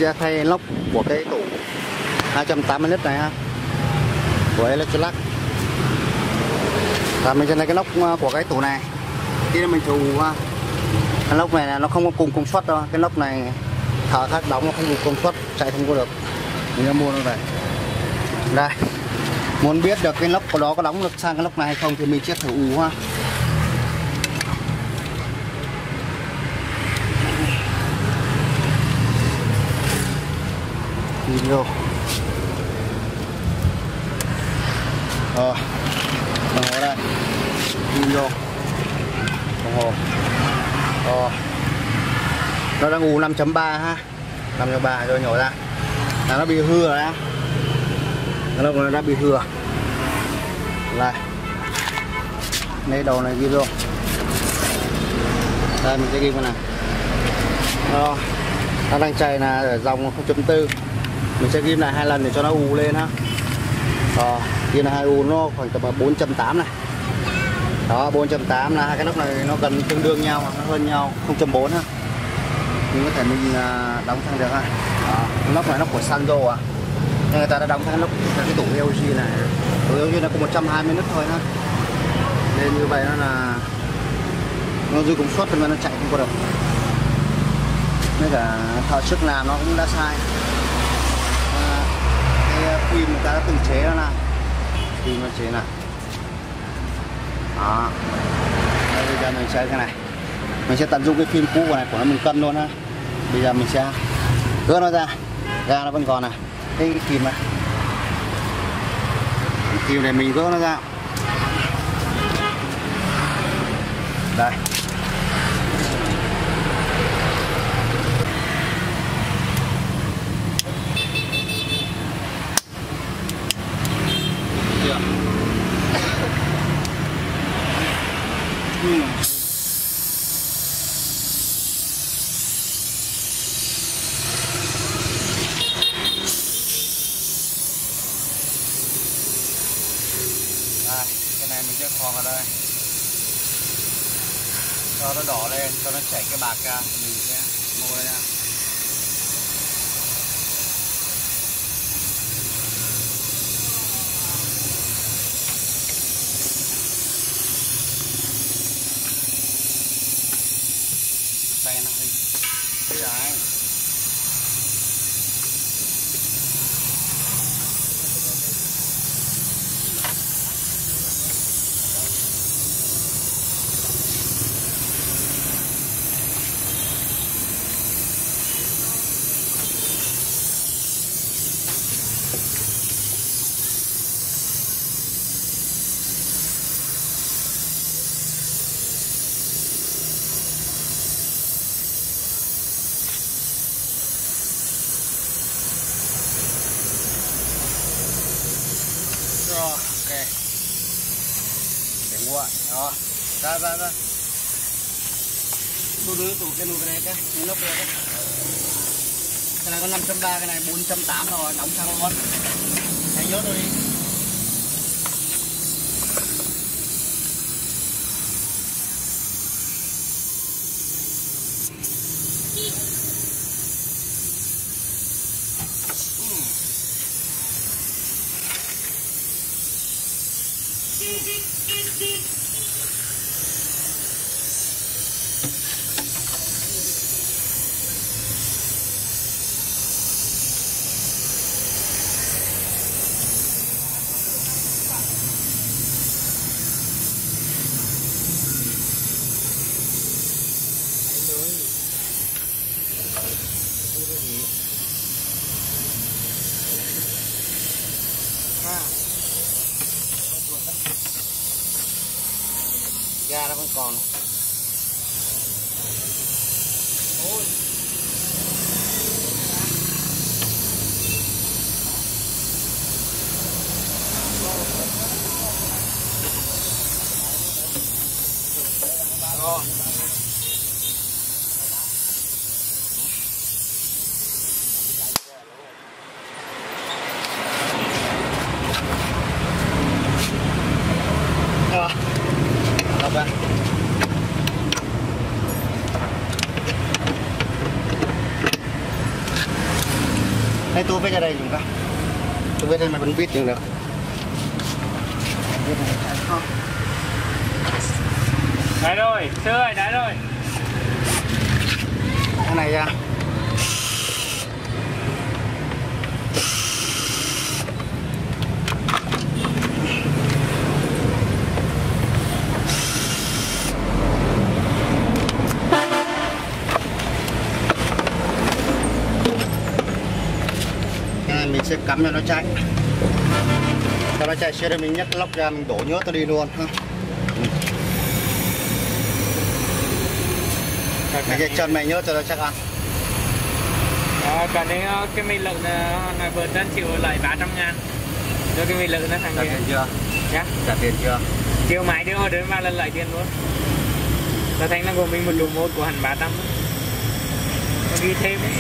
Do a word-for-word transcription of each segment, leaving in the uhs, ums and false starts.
sẽ thay lốc của cái tủ hai trăm tám mươi lít này ha, của Electrolux. Và mình sẽ lấy cái lốc của cái tủ này. Khi mình thù ha, cái lốc này là nó không có cùng công suất đâu, cái lốc này thợ khác đóng nó không cùng công suất, chạy không có được. Mình đã mua nó về. Đây, muốn biết được cái lốc của đó có đóng được sang cái lốc này hay không thì mình sẽ thử ù ha. Video ờ đồng hồ đây, video đồng hồ ờ nó đang ù năm chấm ba ha, năm chấm ba rồi nhỏ ra là nó bị hư rồi á, nó nó đã bị hư rồi. Đây đây đầu này video đây mình sẽ ghi vào này. Đó, nó đang chạy là ở dòng không chấm bốn, mình sẽ ghim lại hai lần để cho nó ù lên ha. Ờ, ghim là hai u nó khoảng tầm bốn chấm tám này. Đó, bốn chấm tám là hai cái nóc này nó gần tương đương nhau, nó hơn nhau, không chấm bốn ha. Mình có thể mình đóng thang được ha. Đó, nóc này nóc của Sanyo à. Nhưng người ta đã đóng thang nóc cái tủ lờ giê này. Tủ lờ giê nó có một trăm hai mươi nút thôi ha. Nên như vậy nó là nó dư công suất thì mà nó chạy không có được. Với cả thợ sức làm nó cũng đã sai. À, cái phim người ta đã từng chế nó nào, phim nó chế nào. Đó. Đây, bây giờ mình sẽ cái này, mình sẽ tận dụng cái phim cũ của này của nó mình cân luôn ha. Bây giờ mình sẽ gỡ nó ra, ga nó vẫn còn này, cái, cái kìm này, cái kìm này mình gỡ nó ra. Đây. Hmm. Đây, cái này mình sẽ kho vào đây cho nó đỏ lên, cho nó chảy cái bạc ra, mình sẽ mua đây nha. Tay nó hơi đấy. Rồi, ok. Để nguội, đó. Ra ra ra. Đu đu tủ cái nụ cái này cái, cái nóc này cái. Cái này có năm chấm ba, cái này bốn chấm tám rồi, đóng sang luôn. Hãy nhớ tôi đi. Ga nó vẫn còn. Ôi. Rồi. Rồi. Mấy tôi với ra đây dùng không? Tôi với đây mà vẫn biết dùng được. Đấy rồi, sư ơi, đấy rồi. Cái này ra. Mình sẽ cắm cho nó chạy, cho nó chạy xe đây mình nhấc lóc ra mình đổ nhớt nó đi luôn ha. Mình cái chân mày nhớt cho nó chắc ăn. À, cả đấy cái mì lợn này vừa trên chịu lại ba trăm ngàn. Rồi cái mì lợn nó thằng trả tiền chưa? Dạ. Trả tiền chưa? Chiều mai đưa đến ba lần lại tiền luôn. Là thành nó của mình một đủ một của hẳn ba trăm. Nó ghi thêm ấy.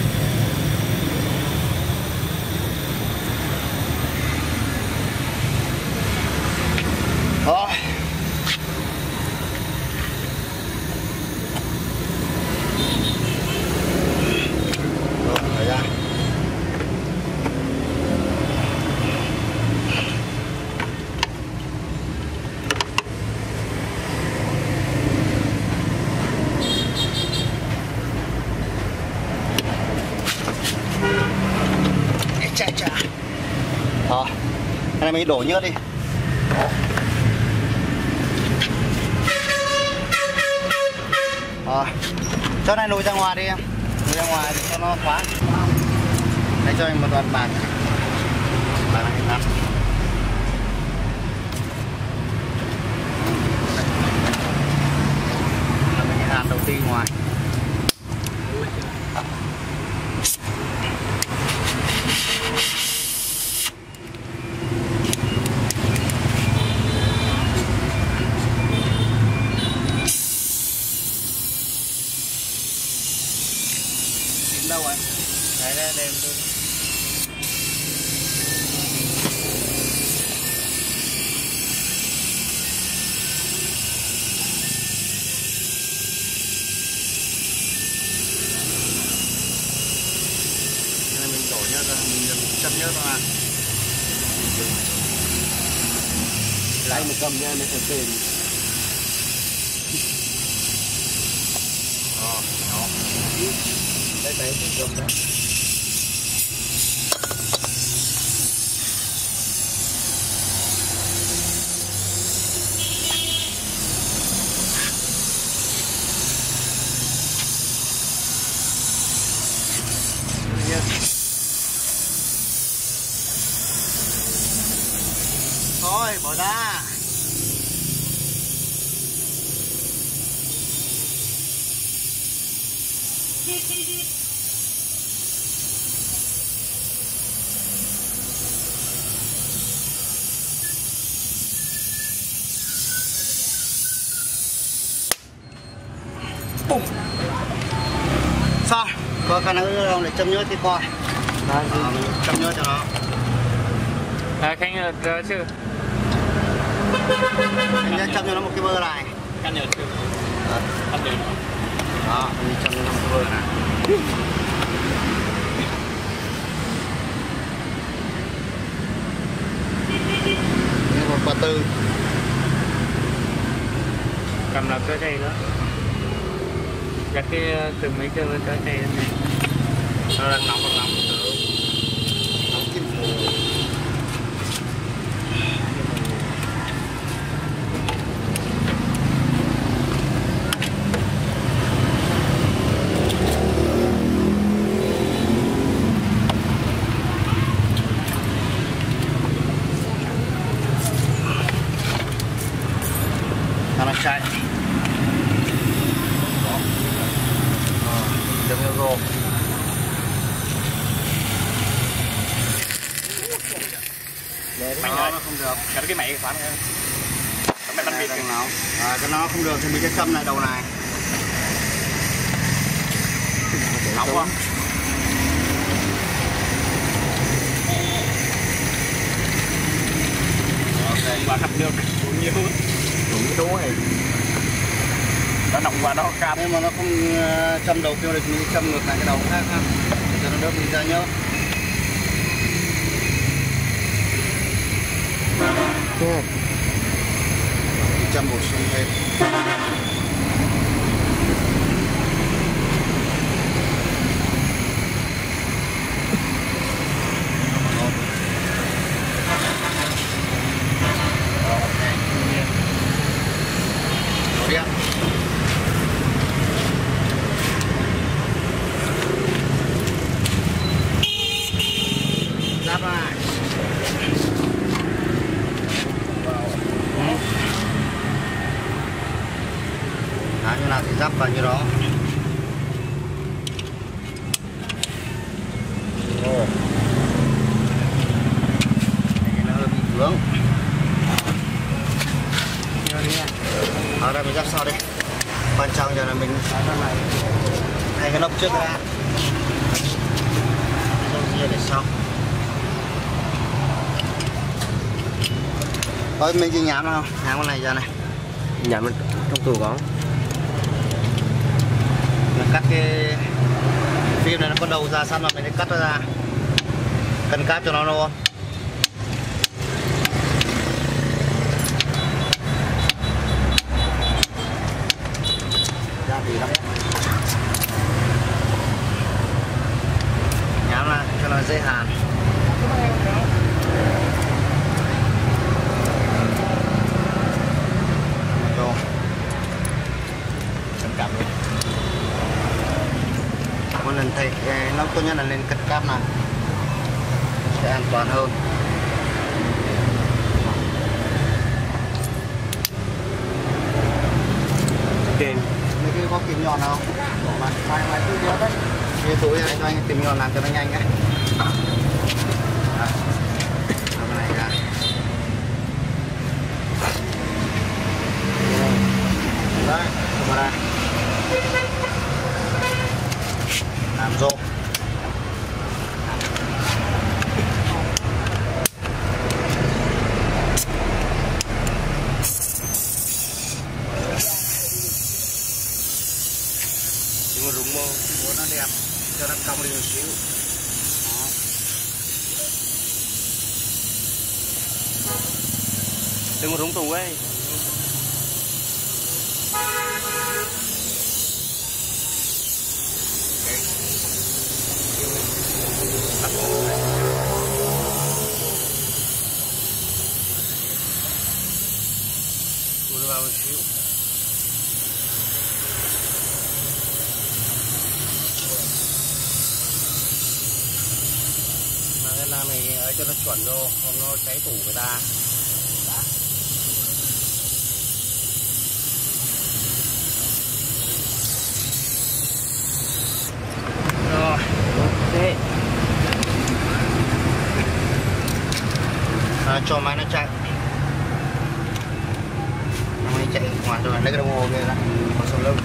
Rồi. Rồi, thở ra. Chà chà. Rồi. Cái này mình đổ nhớt đi. Rồi, cho này lùi ra ngoài đi em, lùi ra ngoài để cho nó thoáng. Để cho em một đoạn bạc, bạc này lắm. Là mình hạt đầu tiên ngoài. Đâu rồi? Đấy đây đem tôi. Cái này mình đổ nhớt ra, mình châm nhớt ra. Lấy một cầm nha, mình phải tiền. Ờ, đó. Đây đây cái cầm đó. Thôi bỏ ra. Bùng. Sao? Có khả năng đâu để châm nhớt thì coi. À, mình châm nhớt cho nó. À, Khanh rồi chứ. Mình sẽ châm cho nó một cái bơ này. Căn nhớ chứ. Đó. Căn nhớ. Đó, mình châm cho nó một cái bơ này. Một quả tư. Cầm lập cái này nữa. Gắt cái từ mấy cái cái này này. Nó đang nóng, đang nóng. Nóng kim phủ. Nó chạy. Đừng có rô. Mày Đó, nó không được. Cái cái mày khoản cái mày bắn biệt cái nào. À, cái nó không được thì mình sẽ châm lại đầu này. Nóng quá. Ok, và thập được cũng nhiều. Đúng cái đố này. Nó nóng quá nó cam. Nếu mà nó không châm đầu kia được mình châm ngược lại cái đầu khác ha. Để cho nó đỡ mình ra nhớ. Ok. Chăm bổ sung thêm. Điện. Giáp lại. Đó, như nào thì giáp vào như đó. Ồ. Này nó hơi bị vướng. Ở đây mình giáp sau đi. Quan trọng giờ là mình hai cái nóc trước ra. Dâu ria để sau. Thôi mình chỉ nhám nào không? Nhám con này giờ này. Nhắm trong tủ có. Mình cắt cái phim này nó có đầu ra sẵn mà mình sẽ cắt nó ra. Cân cáp cho nó luôn. Ra thì lắm. Nhám là cho nó dễ hàn. Rồi. Cân cáp luôn. Một lần thầy nó tốt nhất là nên cắt cáp này sẽ an toàn hơn. Trên Mấy cái có kìm nhọn không? Mà mai mai cứ đéo đấy. Cái túi này cho anh kìm nhọn làm cho nó nhanh cái. Cái này ra. Đấy, come ra. Làm rô. nhưng mà rung mô Muốn nó đẹp cho nó cong đi một xíu. đừng có rung tủ ấy. Đưa vào một xíu. Mà cái làm này ấy cho nó chuẩn vô, không nó cháy tủ người ta. Rồi, Thế à, cho máy nó chạy. Nó mới chạy ngoài rồi, lấy cái đồng hồ kia ra, có sầu lưng.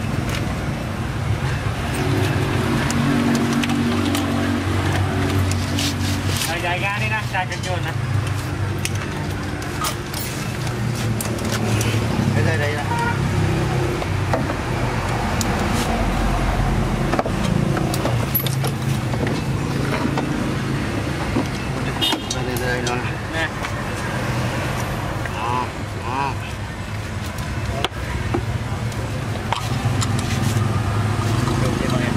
Rồi dài ga đi nè, dài cần chuồn nè. Cái dây đây nè. Đây đây nó nè. Nè. Đó, đó. Dùng cái con em.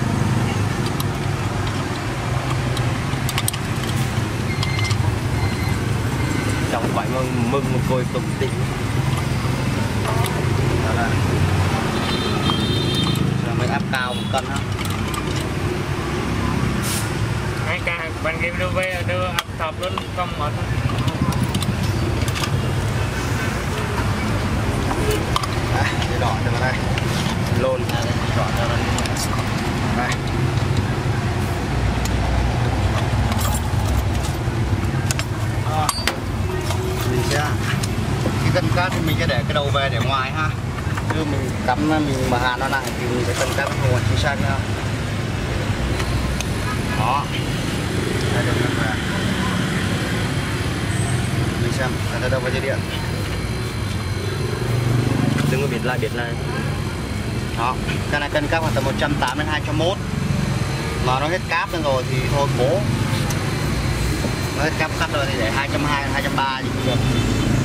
Trong quậy mà mừng một côi tụm tịnh. Đó là rồi mới áp cao một cân đó. Hai cả bạn game đưa về đưa ập thọp luôn không ngọt. Đấy, để đỏ cho vào đây. Lôn À, đây, đỏ cho nó đây. Đó. Mình sẽ cái cân cát thì mình sẽ để cái đầu về để ngoài ha, chứ mình cắm mình mà hàn nó lại thì mình sẽ cân cát nó không chính xác nữa. Đó, đây được rồi. Mình xem ở đâu có dây điện. đừng có biết lại biết lại. Đó, cái này cân cáp khoảng tầm một trăm tám mươi đến hai trăm mốt. Mà nó hết cáp lên rồi thì thôi cố. Nó hết cáp cắt rồi thì để hai trăm hai mươi, hai trăm ba mươi gì cũng được.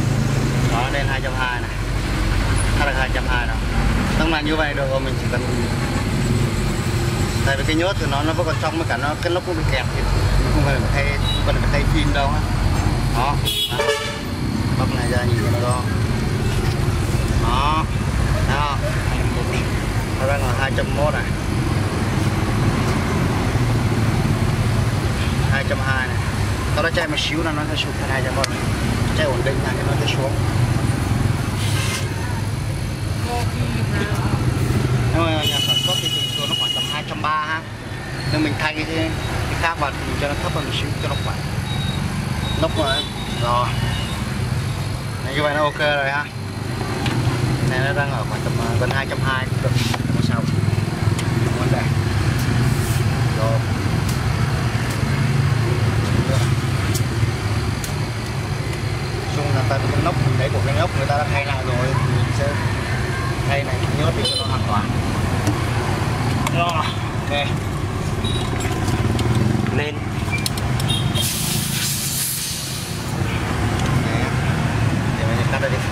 đó lên hai trăm hai mươi này,它là hai trăm hai mươi nào. Tông là như vậy được rồi, mình chỉ cần tại vì cái nhớt thì nó nó vẫn còn trong, với cả nó cái lốc cũng bị kẹp thì không cần phải thay, không cần phải thay phim đâu á. Đó, bóc này ra nhìn cho nó to. Đó, đó, nó đang là hai trăm mốt này, hai trăm hai mươi này. Tao đã chạy một xíu là nó sẽ xuống thành hai trăm mốt, chạy ổn định là cái nó sẽ xuống. Nhưng mà nhà sản xuất thì thường thường nó khoảng tầm hai trăm ba mươi ha, nên mình thay cái, cái khác vào thì cho nó thấp hơn một xíu cho nó khỏe. Nóc rồi, rồi. Này, như vậy nó ok rồi ha. Này nó đang ở khoảng tầm gần hai trăm hai mươi được, không sao. Vấn đề. Rồi. Chung là tại vì cái nóc mình thấy của cái nóc người ta đã thay lại rồi thì mình sẽ thay này nhớ thì cho nó an toàn. Rồi, ok. Lên. Nè, để mình cắt ra đi.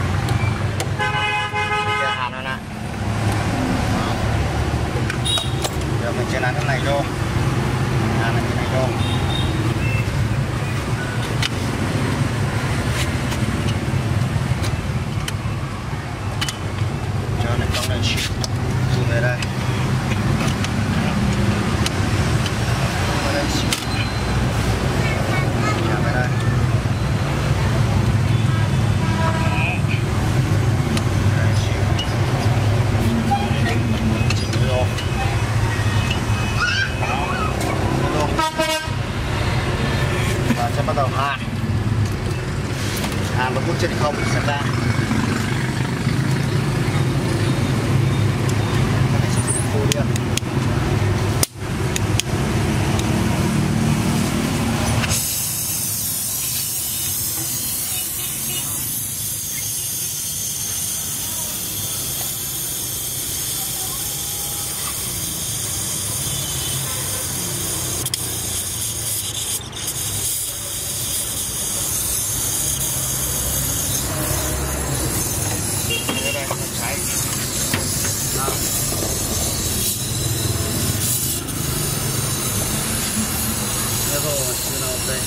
Mình chia hạt nó nè. Đó. Giờ mình chia làm cái này vô. Làm cái này vô. Cho này trong này xuống về đây. Vào đây xuống. Chạm về đây. Đây xuống. Chỉnh vô. Vô. Và sẽ bắt đầu hàn. Hàn và hút chân không sẽ ra. Đi đây, cháy. Đó. Level you know đây.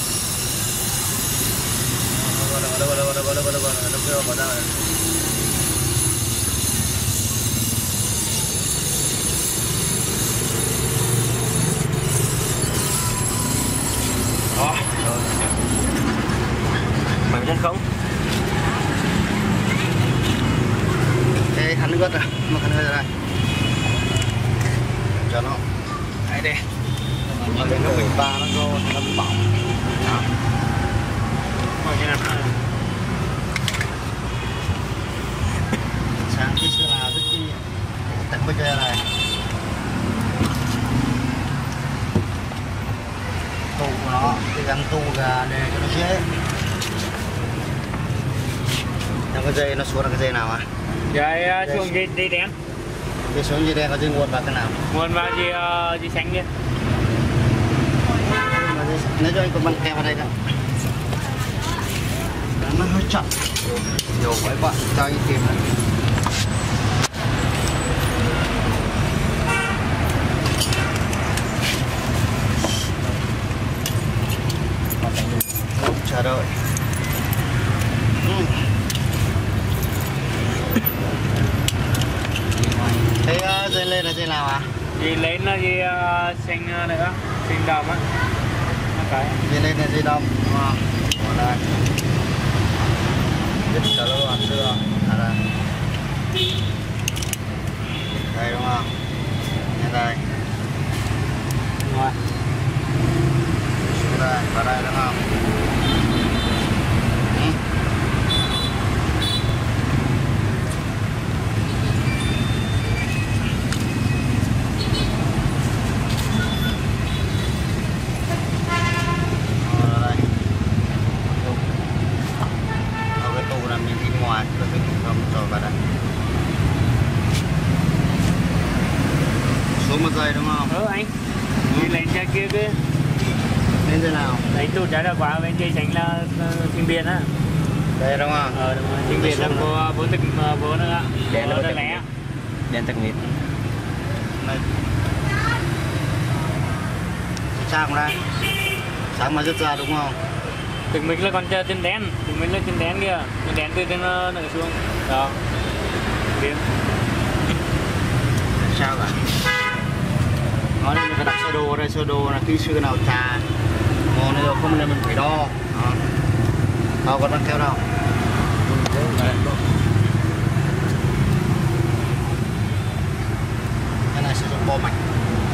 Đâu đâu đâu đâu đâu đâu đâu đâu đâu đâu đâu. Đó, rồi. Mày chắc không? Cái khăn nước rồi, mà khăn hơi ra đây. Cho nó. Đấy đi. Mà cái nước bình ba nó vô nó bị bỏng. Đó. Rồi như này. Sáng cái sữa là rất chi tận bây giờ này. Tủ của nó, cái gắn tủ gà để cho nó dễ. Trong cái dây nó xuống là cái dây nào à? Dây xuống dây dây đen. Dây xuống dây đen có dây nguồn vào cái nào? Nguồn vào dây dây xanh kia. Nếu cho anh còn băng keo vào đây đâu. Nó hơi chậm. Nhiều quá bạn cho anh tìm này. Chờ đợi. Thế uh, dây lên là dây nào à? Dây lên là dây uh, xanh nữa, xanh đậm á. Okay. Dây lên là dây đậm. Wow. Ở đây. Biết cả lô ăn chưa? À đây. Đây đúng không? Nghe đây. Rồi. Xuống đây, vào đây đúng không? Ừ. Xuống một giây đúng không? Ừ anh. Đi lên trên kia kia. Lên dây nào? Đấy tụt trái là quá bên dây tránh là thiên biên á. Đây đúng không? Ờ đúng rồi. Tiếng Việt là vô vô tịch vô nữa. Đèn nó Vô tịch lẻ. đèn tịch mịt. Này. Sao không ra? Sáng mà rút ra đúng không? Từng mình là con chơi trên đen, từng mình là trên đen kia, trên đen từ trên nó nở xuống. Đó. Biến. Sao vậy? Nói nên mình phải đặt sơ đồ đây, sơ đồ là kỹ sư nào trà. Ngon này rồi không nên mình phải đo. Đó. Đâu có đang kéo đâu. Cái này sử dụng bo mạch.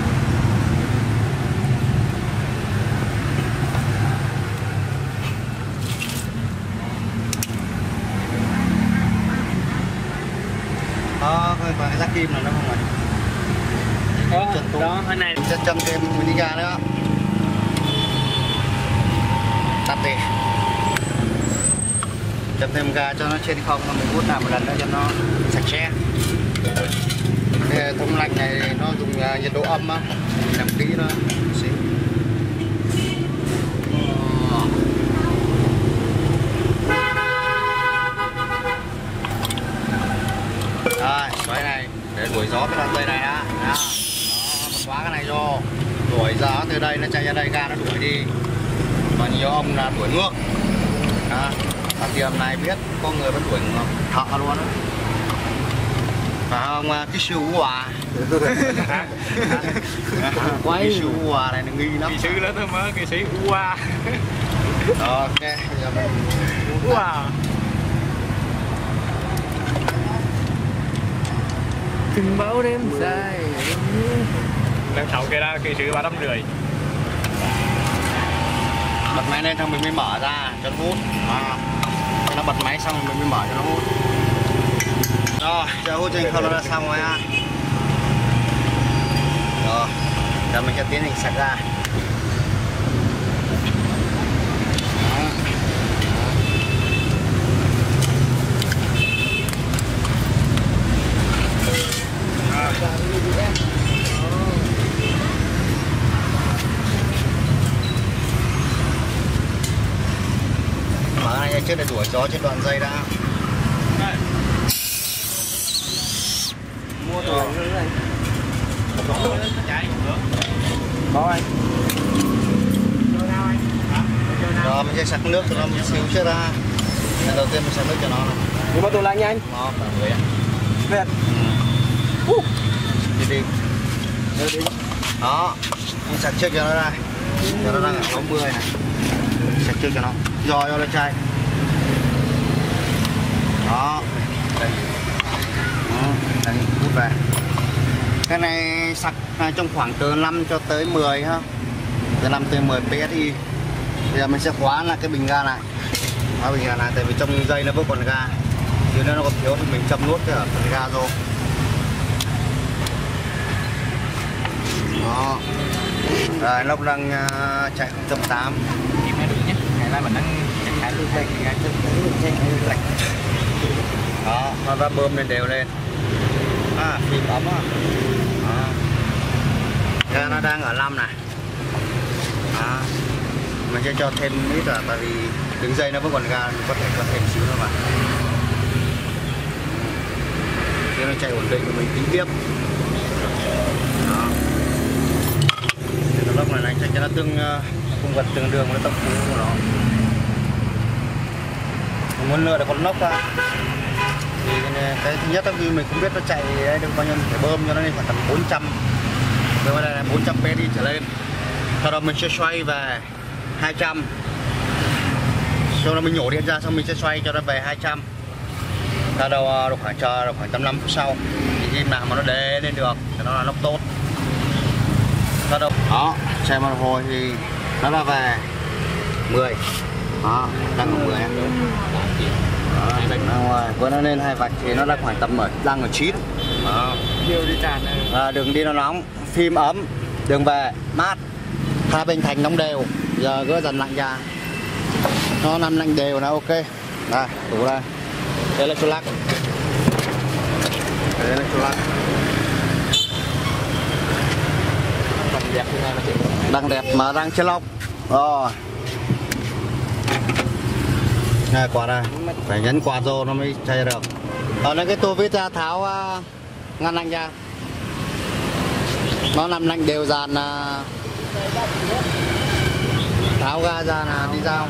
Đó, còn cái rác kim này nó không phải. Đó, đó, cái này Sẽ châm thêm mini ga nữa. Tắt đi. Châm thêm ga cho nó trên không, mình hút nào một lần nữa cho nó sạch sẽ. Cái hệ thống lạnh này nó dùng uh, nhiệt độ âm á, làm kỹ nó xíu. Rồi, xoáy này để đuổi gió cái đoạn dây này đã. Đó, xóa cái này vô, đuổi gió từ đây nó chạy ra đây, ga nó đuổi đi. Còn nhiều ông là đuổi ngược. Đó, ở tiệm này biết có người vẫn đuổi ngược thợ luôn đó. Phải không cái siêu hòa. quay. Cái siêu hòa này nó nghi lắm. kỹ sư lớn thôi mà, kỹ sư wow. Ok, bây giờ mình Wow. Từng báo đêm dài. Đang thấu cái ra kỹ sư ba trăm rưỡi. bật máy lên xong mình mới mở ra cho nó hút. À, nó bật máy xong mình mới mở cho nó hút. Rồi, cho hút trên không nó đã xong rồi ha. Rồi, giờ mình sẽ tiến hành sạch ra. Mở này trước để đuổi gió trên đoạn dây đã. Mua rồi này. Có anh. Rồi mình sẽ sạc nước cho nó một xíu trước ra. Lần đầu tiên mình sạc nước cho nó này. Nhưng mà tôi lạnh nhanh. Nó cả người ạ. Việt. Ừ. Đi đi. Đi đi. Đó. Mình sạc trước cho nó ra. Cho nó đang ở sáu mươi này. Sạc trước cho nó. Rồi cho lên chai. Đó. Đây. Đó. Đây, hút về. Cái này sạc trong khoảng từ năm cho tới mười ha. Từ năm tới mười pê ét i. Bây giờ mình sẽ khóa lại cái bình ga này. Khóa bình ga này tại vì trong dây nó vẫn còn ga. Chứ nếu nó còn thiếu thì mình châm nốt cái ở phần ga vô. Đó. Rồi lốc đang uh, chạy không chấm tám. Kìm nó được nhé. Ngày nay mình đang chạy khá lưu tay thì ga chân. Đó, nó đã bơm lên đều lên. À, phim ấm á. Đó. Ga nó đang ở năm này. Đó. Mình sẽ cho thêm ít là tại vì đường dây nó vẫn còn ga, có thể cho thêm xíu nữa mà. Khi nó chạy ổn định thì mình tính tiếp. Đó. Cái lốc này này cho nó tương cùng vật tương đương với tốc độ của nó. Mình muốn lựa được con lốc ra. Thì cái thứ nhất là vì mình không biết nó chạy đây được bao nhiêu, mình phải bơm cho nó lên khoảng tầm bốn trăm. Bây giờ đây là bốn trăm pê đi trở lên. Sau đó mình sẽ xoay về hai trăm. Sau đó mình nhổ điện ra xong mình sẽ xoay cho nó về hai trăm. Sau đó được khoảng chờ được khoảng tầm năm phút sau thì khi nào mà nó đế lên được thì nó là lốc tốt. Sau đó đó, xem một hồi thì nó là về mười. Đó, đang ở mười. Vừa nó lên hai vạch thì nó đang khoảng tầm ở đang ở chín. Nhiều đi tràn này. À, đường đi nó nóng, phim ấm, đường về mát, hai bên thành nóng đều. Giờ gỡ dần lạnh ra, nó nằm lạnh đều là ok. Đây, tủ đây. Đây là số lắc. Đây là số lắc. Đang đẹp như này mà chị. Đang đẹp mà đang chưa lóc. Rồi. Này quạt này, phải nhấn quạt vô nó mới chạy được. Ở đây cái tua vít ra tháo uh, ngăn lanh ra. Nó nằm lanh đều dàn uh, tháo ga ra là đi ra.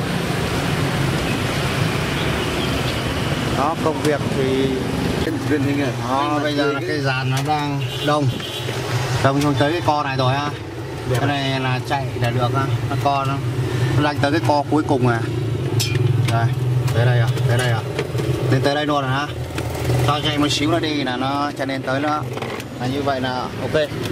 Đó, công việc thì đó, bây giờ là cái dàn nó đang đông đông xuống tới cái co này rồi ha. Cái này là chạy để được ha, nó co nó nó đang tới cái co cuối cùng này. Đây, tới đây à, tới đây à, lên tới đây luôn rồi ha. Cho chạy một xíu nó đi là nó chạy lên tới nữa. Là như vậy là ok.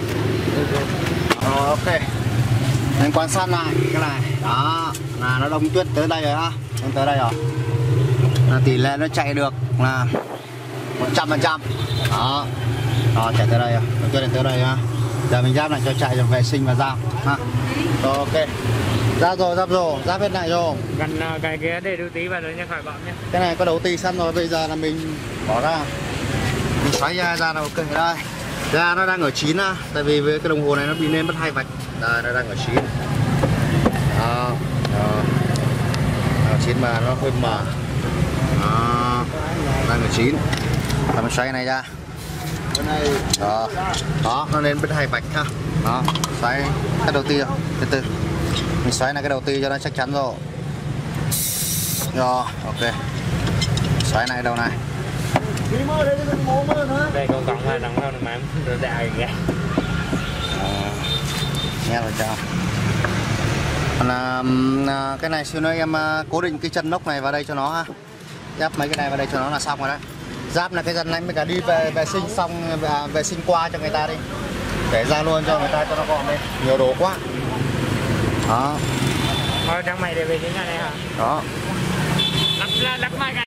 Rồi ok. Nên quan sát lại cái này, đó là nó đông tuyết tới đây rồi ha, lên tới đây rồi. Là tỷ lệ nó chạy được là một trăm phần trăm. Đó, đó chạy tới đây rồi, nó tuyết lên tới đây ha. Giờ mình giáp lại cho chạy cho vệ sinh và giáp ha. Rồi ok. Giáp rồi, giáp rồi, giáp hết lại rồi. Gần uh, cái ghế để đu tí vào rồi nha, khỏi bọng nhé. Cái này có đầu tì sẵn rồi, bây giờ là mình bỏ ra. Mình xoáy ra ra là ok đây. Ra nó đang ở chín á, tại vì với cái đồng hồ này nó bị nên mất hai vạch. Đây nó đang ở chín. Đó, đó. Ở chín mà nó hơi mờ. Đó, đang ở chín. Và mình xoáy cái này ra. Đó, đó nó nên mất hai vạch ha. Đó, xoáy cái đầu tiên từ từ. Mình xoáy này cái đầu tiên cho nó chắc chắn rồi. Rồi, ok. Xoáy này đầu này. Đây con cọng là đằng sau này mà em rồi đại kìa. Nghe rồi chào. Là cái này xíu nữa em cố định cái chân nóc này vào đây cho nó ha. Giáp mấy cái này vào đây cho nó là xong rồi đấy. Giáp là cái dần này mới cả đi về vệ sinh xong vệ sinh qua cho người ta đi. Để ra luôn cho người ta cho nó gọn lên. Nhiều đồ quá. Đó. Thôi đang mày để về đến nhà này hả? Đó. Lắp lắp mai